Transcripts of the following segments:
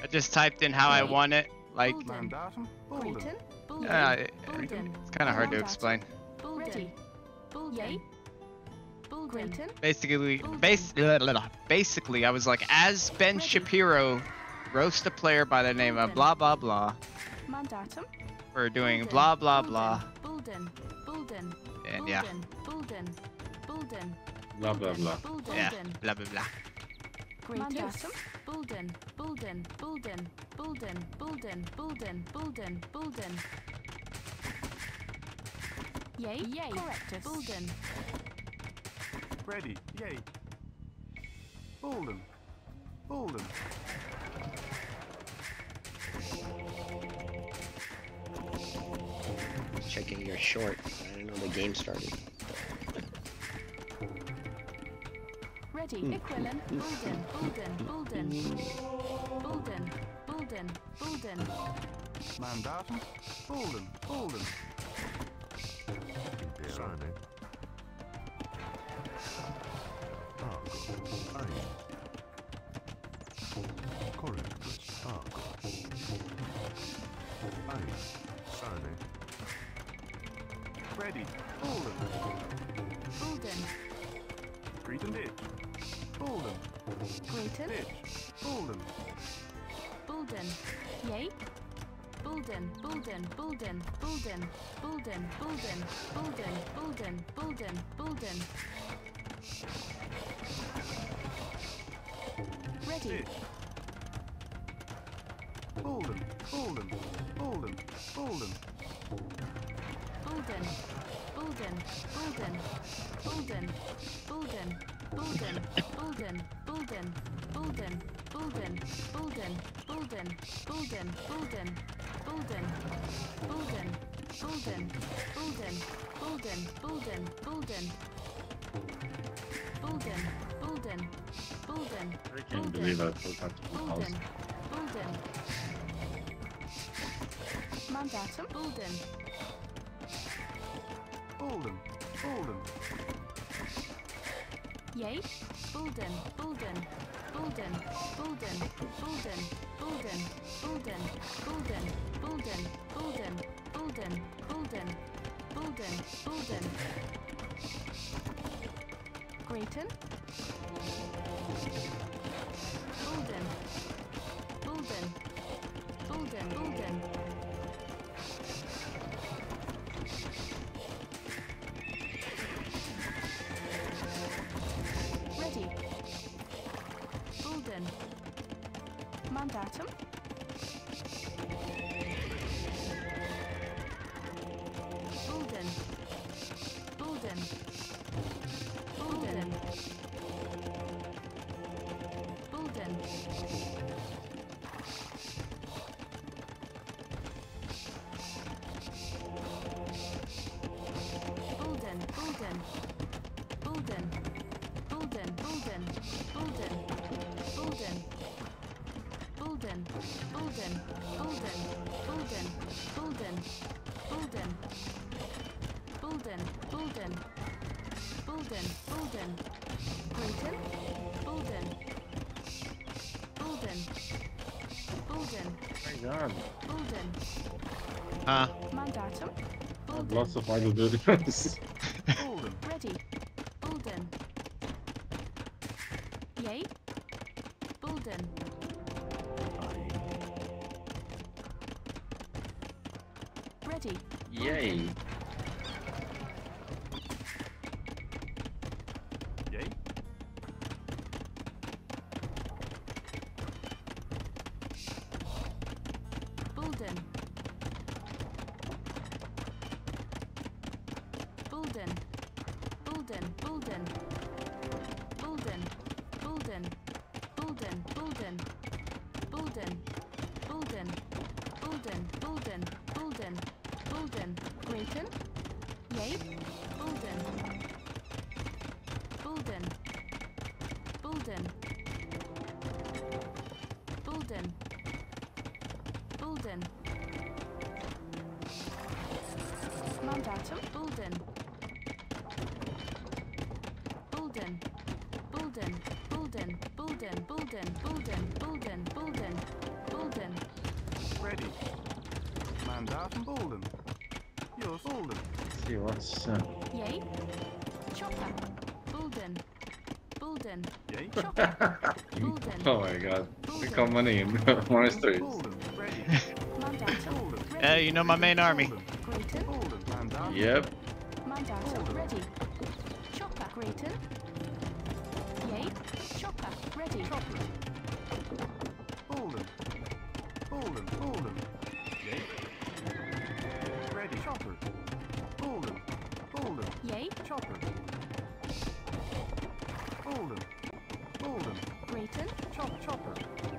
I just typed in how I want it. Like, Mandatum. Grayton. it's kind of hard to explain. Ready. Yay. Grayton. Basically, I was like, as Ben Shapiro, roast a player by the name of blah blah blah Mandatum. for doing blah blah blah. Bulden. And yeah, Bulden. Blah blah blah. yeah, blah blah blah. Mandatum. Bulden. Yay. Correctus. Bulden. Ready. Yay. Bulden. Checking your short. I didn't know the game started. Ready. Equilin. Bulden. Mandatum. Bulden. Sane. Argo. Ain. Correctus. Argo. Ain. Sane. Ready. Bulden. Grayton ditch. Bulden. Grayton. Ditch. Bulden. Yay. Bulden. Ready. Ditch. Bulden. I can't believe I forgot to pause. Mandatum. Bulden. Yay. Bulden. Grayton. Bulden. Ready. Bulden. Mandatum. Bulden. Grayton. My god. Mandatum. I have lots of idle defense. Ready. Bulden. Yay. Bulden. Ready. Yay. Yay. Bulden. Grayton. Yay. Bulden. Mandatum. Bulden. Mandatum. Bolden. Yours. Bolden. Let's see what's. Yay. Chopper. Bulden. Bulden. Yay. Chopper. Bulden. Oh my god. Look how many monasteries. Bolden. Ready. Mandatum. Yeah, Ready. you know my main army. Grayton. Bolden. Mandatum. Yep. Mandatum. Ready. Chopper. Grayton. Yay. Chopper. Ready. Chopper. Bolden. Bolden. Bolden. Yay. Ready. Chopper. Bolden. Bolden. Yay. Chopper. Bolden. Bolden. Grayton. Chopper.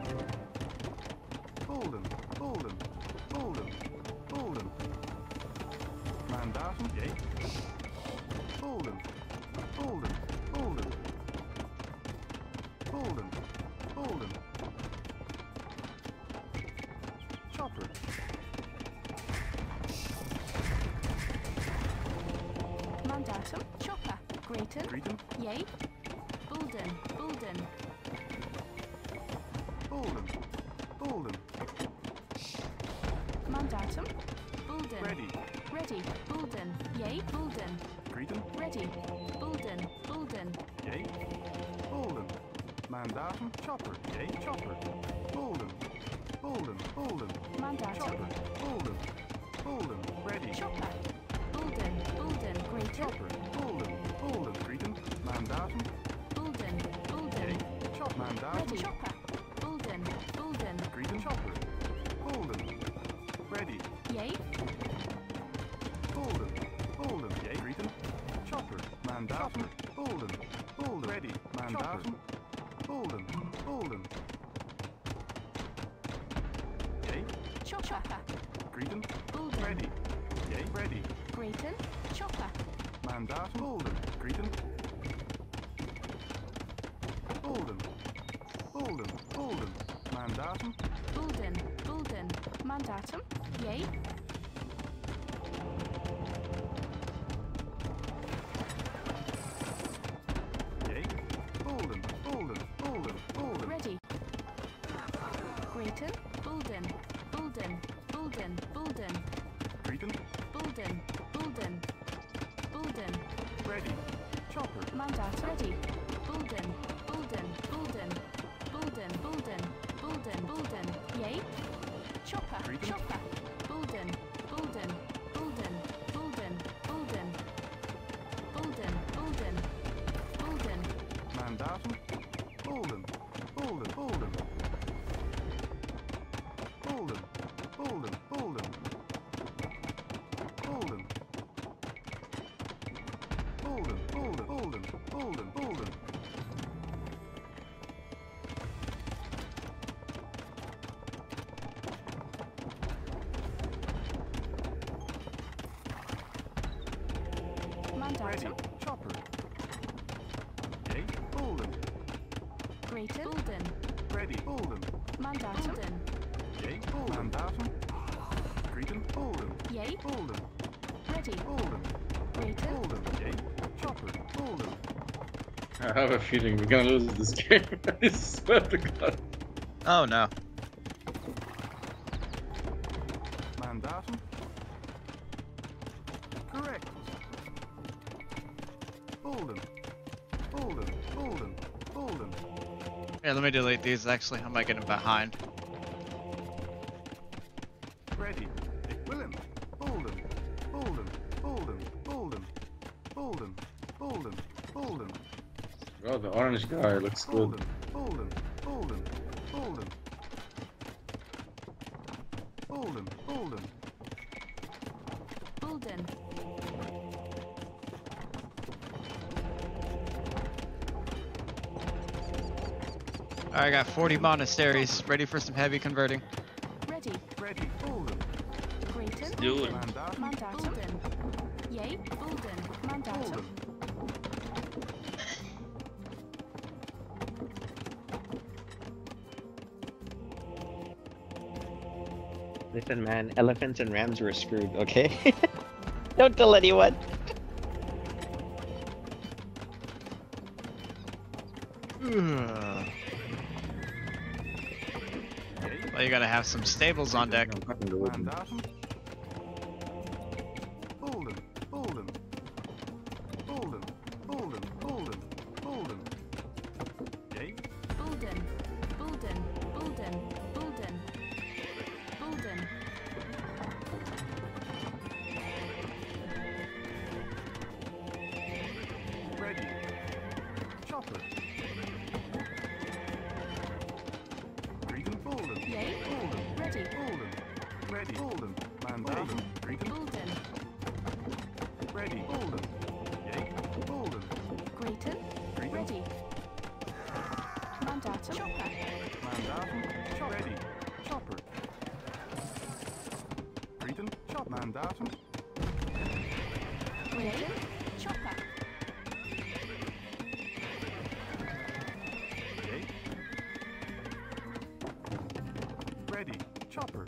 Bolden. Bolden. Bolden. Bolden. Mandatum. Yay. Bolden. Bolden. Bolden. Bolden. Bolden. Chopper. Mandatum. Chopper. Grayton. Greeton. Yay. Bulden. Bulden. Bolden. Bolden. Mandatum. Bulden. Ready. Ready. Bulden. Yay. Bulden. Greeton. Ready. Bulden. Bulden. Yay. Bolden. Mandatum. Chopper. Yay. Chopper. Bolden. Bolden. Bolden. Mandatum. Chopper. Bolden. Bolden. Ready. Chopper. Bulden. Bulden. Grayton. Chopper. Bolden. Bolden. Greeton. Mandatum. Bulden. Bulden. Yay. Chop. Mandatum. Ready. Chopper. Bulden. Bulden. Greeton. Chopper. Bolden. Ready. Yay. Bolden. Bolden. Yay. Greeton. Chopper. Mandatum. Bolden. Bolden. Ready. Mandatum. Bolden. Bolden. Yay. Chopper. Greeton. Bulden. Ready. Yay. Ready. Grayton. Chopper. Mandatum. Bolden. Greeton. Bolden. Bolden. Bolden. Mandatum. Bulden. Bulden. Mandatum. Yay. Yay. Bolden. Bolden. Bolden. Bolden. Ready. Grayton. Bulden. Bulden. Bulden. Bulden. Greeton. Bulden. Bulden. Bulden. Ready. Chopper. Mandat. Ready. Bulden. Bulden. Bulden. Bulden. Bulden. Bulden. Bulden. Yay. Chopper. Greeting. Chopper. Bulden. Bulden. Bulden. Bulden. Bulden. Bulden. Bulden. Bulden. Mandatum. Bolden. Bolden. Bolden. Bolden. Bolden. Bolden. Bolden. Bolden. Bolden. Bolden. Bolden. Bolden. Ready. Mandatum. Chopper. Yay. Bolden. Grayton. Bulden. Ready. Bolden. Mandatum. Bulden. Yay. Bolden. Mandatum. Greeton. Bolden. Yay. Bolden. Ready. Bolden. Grayton. Bolden. Yay. Chopper. Bolden. I have a feeling we're gonna lose this game. I swear to God. Oh no. Mandatum. Correct. Bolden. Bolden. Bolden. Bolden. Here, let me delete these actually. I might get them behind. Ready. Willem. Bolden. Bolden. Bolden. Bolden. Bolden. Bolden. Bolden. Oh, the orange guy looks good. Bolden. Bolden. Bolden. Bolden. Bolden. Bolden. Bulden. Alright, I got 40 monasteries ready for some heavy converting. Ready. Ready. Bolden. Grayton. Do it. Mandatum. Mandatum. Bulden. Yay. Bulden. Mandatum. Bolden. Listen, man, elephants and rams were screwed, okay? Don't tell anyone. Well, you gotta have some stables on deck. I'm fucking good. Mandatum. Ready. Bolden. Man down. Greeton. Bolden. Ready. Bolden. Yay. Bolden. Grayton. Greeton. Ready. Mandatum. Chopper. Mandatum. Chop. Ready. Chopper. Greeton. Chop. Mandatum. Grayton. Chopper. Yay. Ready. Chopper.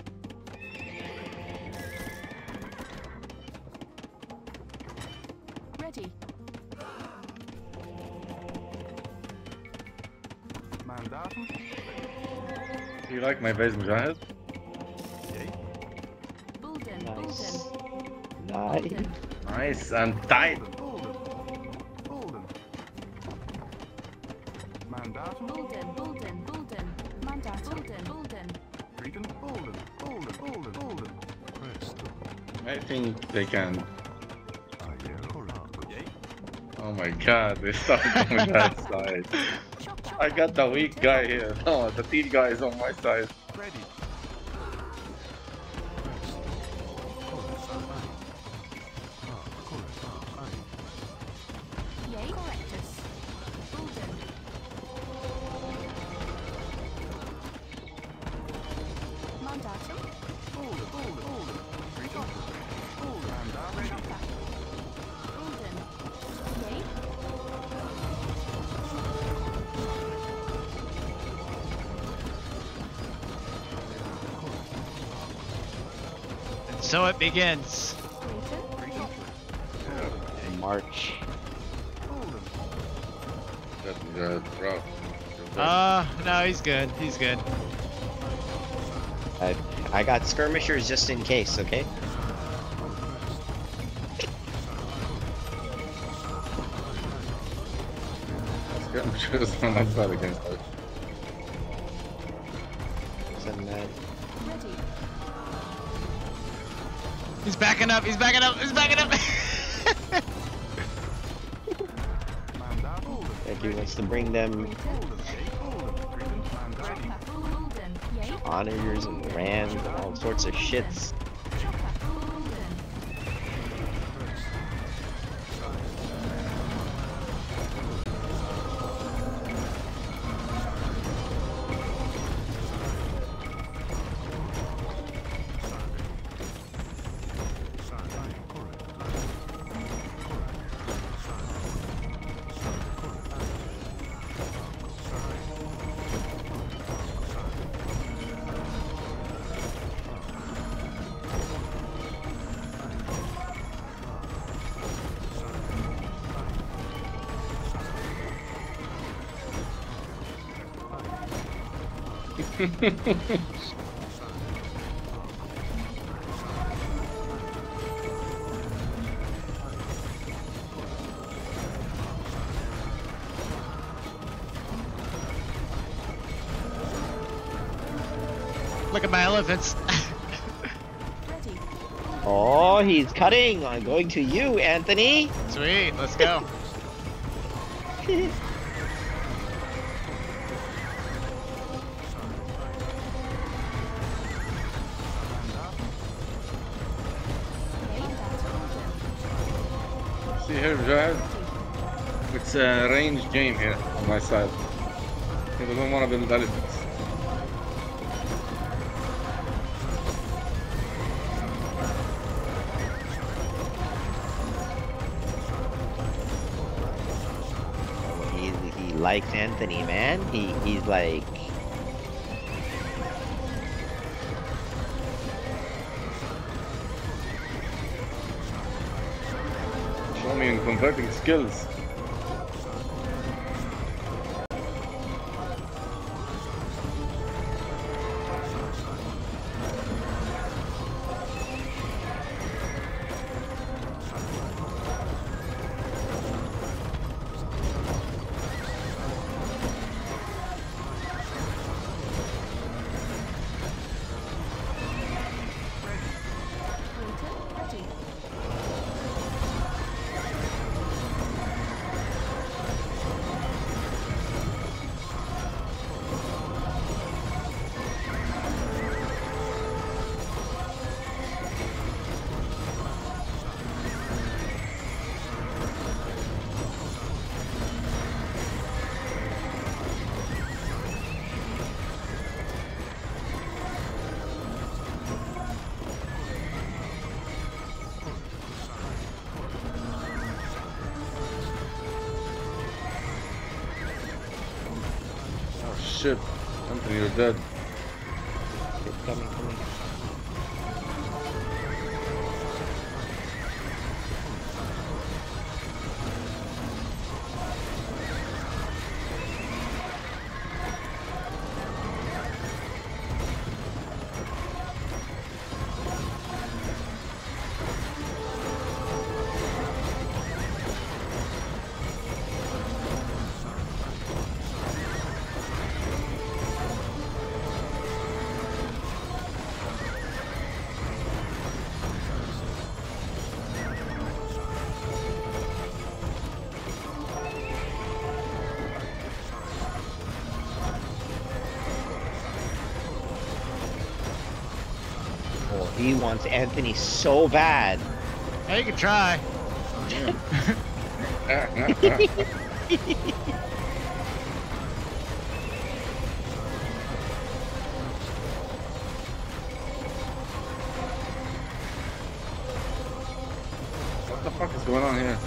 Ready. Mandatum. Do you like my base Mujahid? Yay. Bolden. Nice. Bolden. Nice. Bolden. Nice and tight. Bolden. Bolden. Mandatum. Bolden. Bolden. Bolden. Mandatum. Bolden. Bolden. Greeton. Bolden. Bolden. Bolden. Bolden. Presto. I think they can. Correctus. Yay. Oh my god, they started on that side. Chop. Chop. I got the weak guy here. No, the team guy is on my side. Ready. Yay. Correctus. Bolden. Mandatum. Bolden. Bolden. Bolden. Greeton. Bolden. Mandatum. Ready. Chopper. Bolden. Yay. So it begins. Grayton. Greeton. March. Bolden. That's good, bro. No, he's good. He's good. I got skirmishers just in case, okay? Skirmishers on that side against us. Send that. Ready. He's backing up. He's backing up. He's backing up. Mandatum. Bolden. Like he wants to bring them Bolden. Yay. Bolden. Greeton. Mandatum. Chopper. Bolden. Yay. honors and rams and all sorts of shits. Chopper. Bolden. Look at my elephants. Ready. Oh, he's cutting on going to you, Anthony. Sweet. Let's go. See here, Mujahid? It's a range game here on my side. He doesn't want to build elephants. He likes Anthony, man. He's like, Show me in converting skills. Grayton. Ready. ship. Anthony, you're dead. It's coming, coming. Oh, he wants Anthony so bad. Hey, you can try. What the fuck is going on here?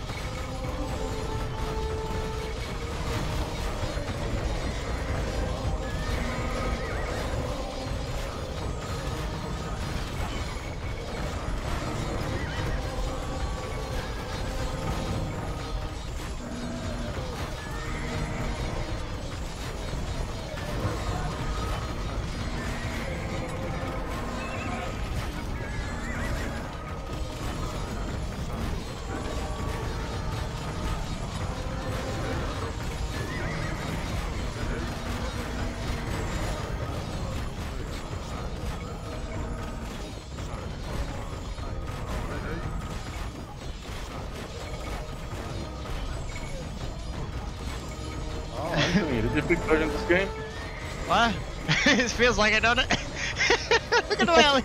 Oh, Anthony, did you pick pleasure in this game? What? It feels like it, don't it? Look at the valley.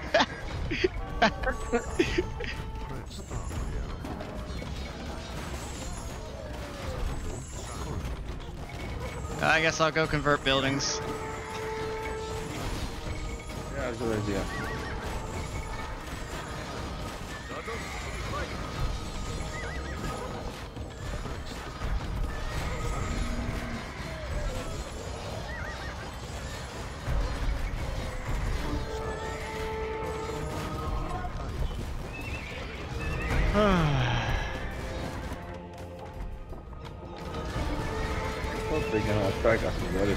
Press start arrow. I guess I'll go convert buildings. Yeah, good idea. I thought they're gonna attack us already.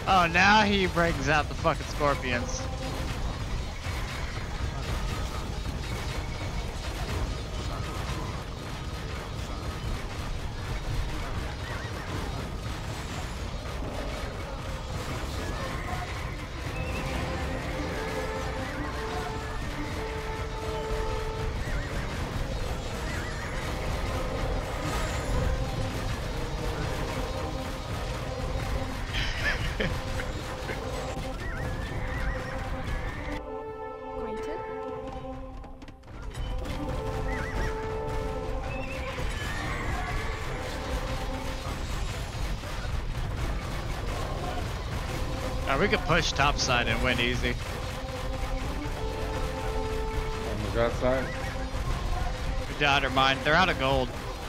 Oh, now he brings out the fucking scorpions. Grayton. We could push topside and win easy. On the god side. We died our mind. They're out of gold.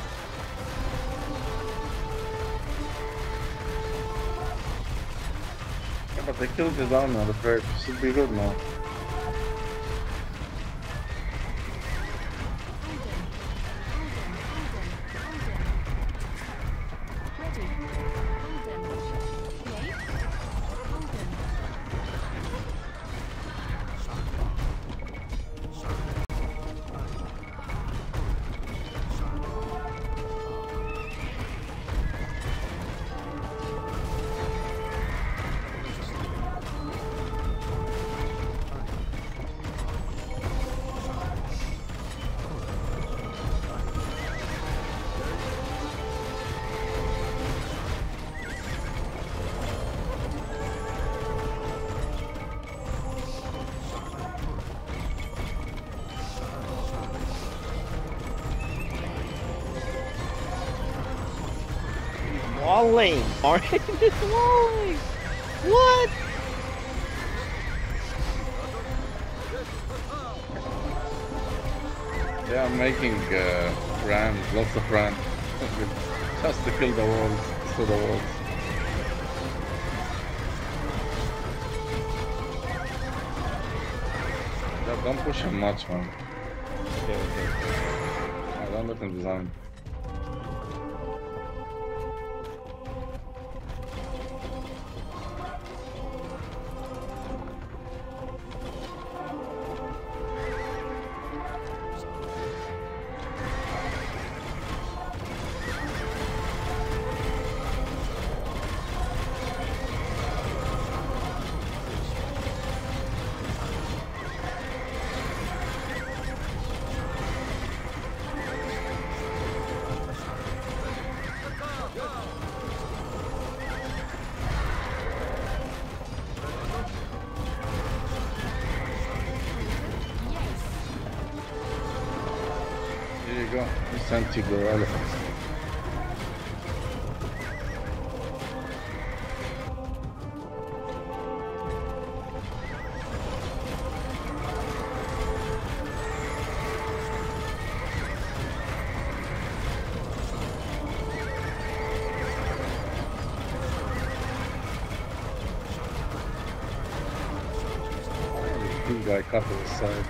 Yeah, but they killed his armor, the first. Should be good now. Ready. Bolden. Yay. Bolden. Walling! Alright, it's walling! What? They are making rams, lots of rams. Just to kill the walls, to the walls. Yeah, don't push him much, man. Okay, okay. Don't let him design. Here you go. You sent you the elephants. This guy cut to the side.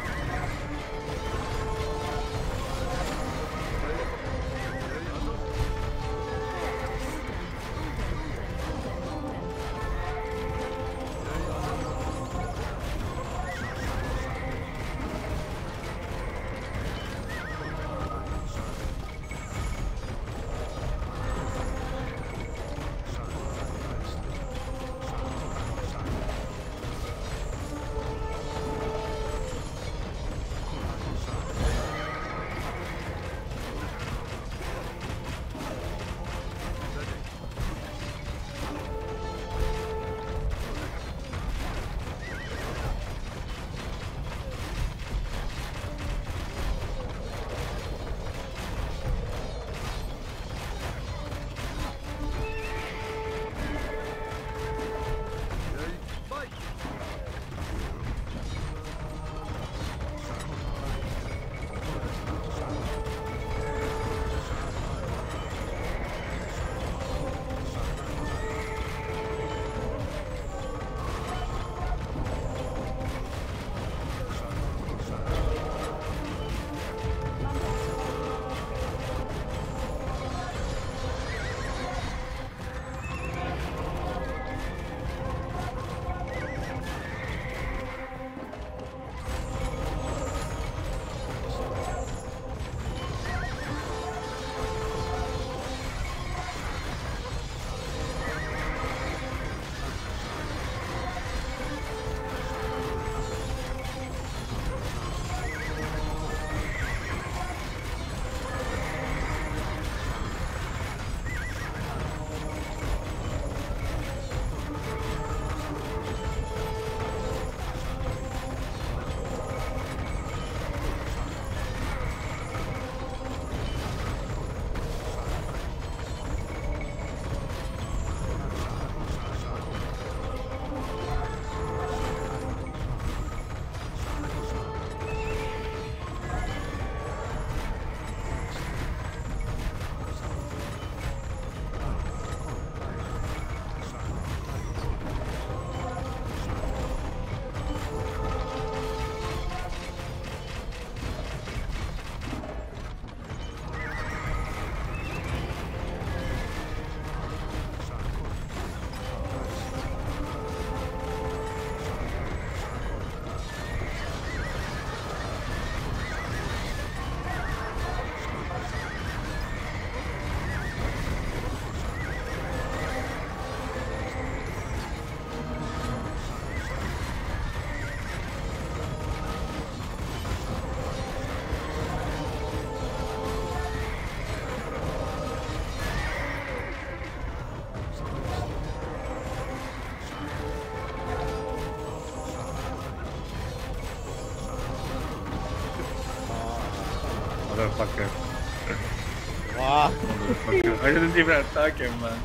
motherfucker. Wow. Motherfucker. I didn't even attack him, man.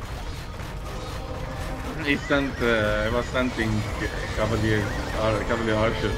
He sent, I was sending Cavalier archers.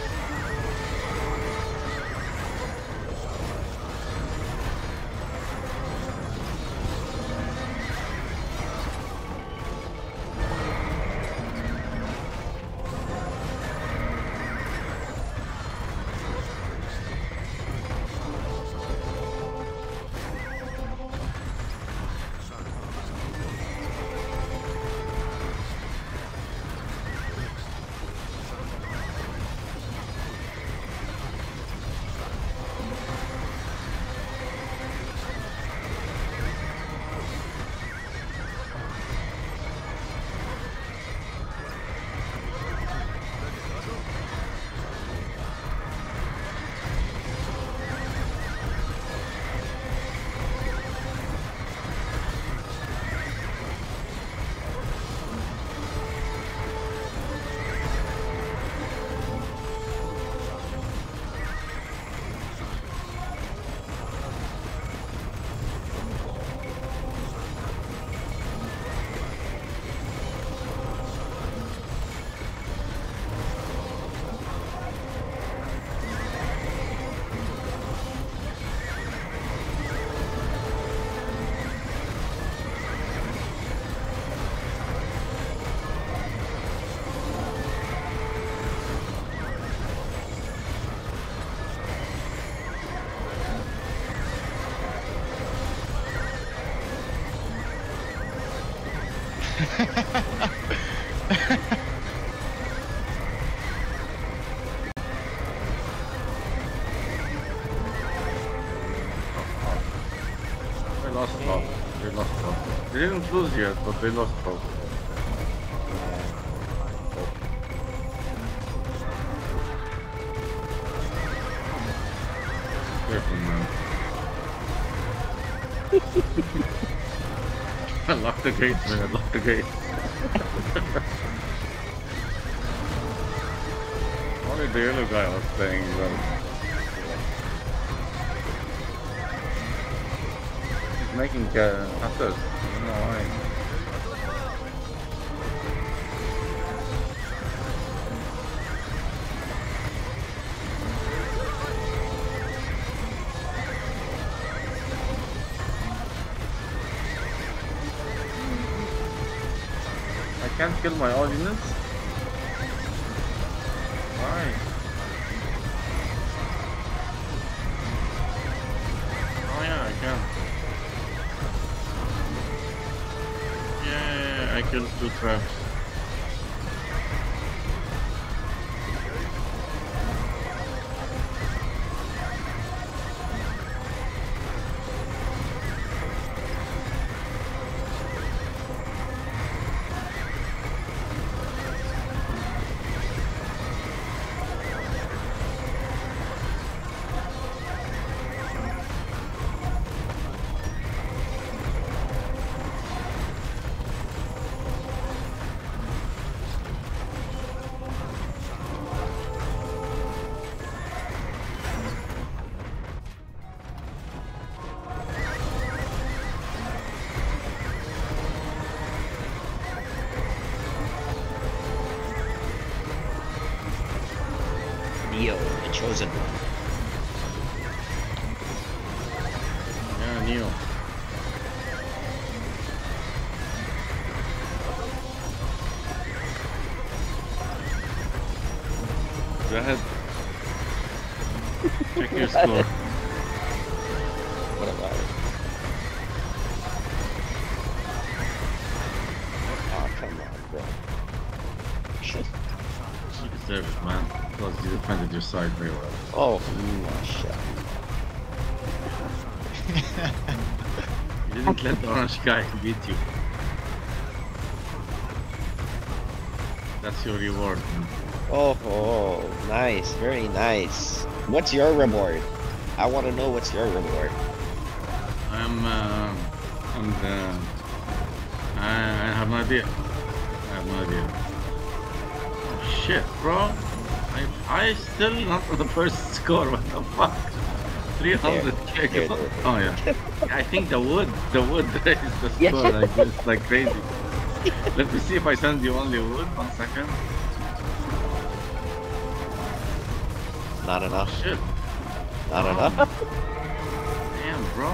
They lost hope. They lost hope. They didn't lose yet, but they lost hope. Careful, man. I locked the gates, man. I locked the gates. Only the yellow guy was playing well. He's making hunters. I don't know why. I can't kill my audience. Why? Oh yeah, I can. Yeah, I killed 2 traps. Neo, the chosen one. Yeah, Neo. Go ahead. Check your score. What about it? Oh, come on, bro. You deserve it, man. Because you defended your side very well. Oh, shit. You didn't let the orange guy beat you. That's your reward, man. Oh, nice, very nice. What's your reward? I want to know what's your reward. I have no idea. I have no idea. Oh, shit, bro. I still not on the first score. What the fuck? 300k. There. Oh yeah. I think the wood is the Yeah. score. Like it's like crazy. Let me see if I send you only wood. 1 second. Not enough. Shit. Not enough. Damn, bro.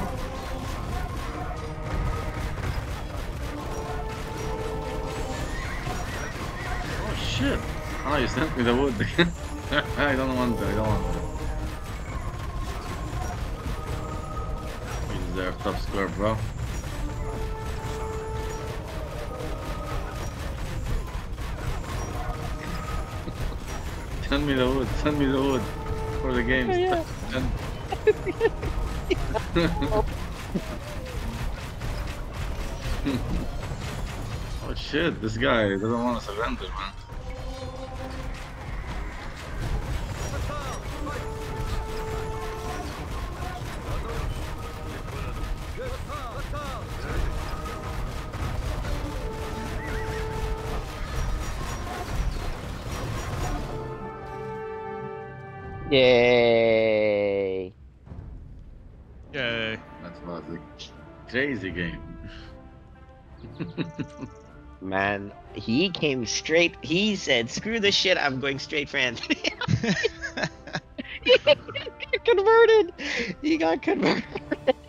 Oh shit. Oh, you sent me the wood again. I don't want to. I don't want to. You deserve top score, bro. Send me the wood. Send me the wood for the games. Yeah. Send- Oh shit, this guy doesn't want to surrender, man. Yay! Yay. That was a crazy game. Man, he came straight. He said, "Screw this shit. I'm going straight for Anthony." He got converted. He got converted.